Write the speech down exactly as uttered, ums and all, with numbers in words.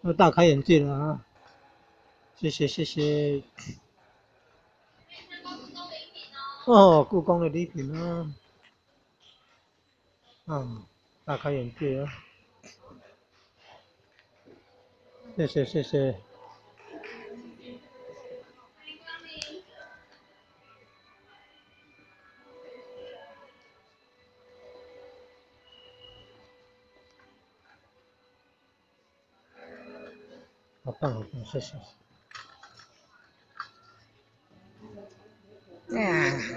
我大开眼界了啊！谢谢谢谢。哦，故宫的礼品啊，啊，大开眼界啊！谢谢谢谢。好棒好棒，谢谢。啊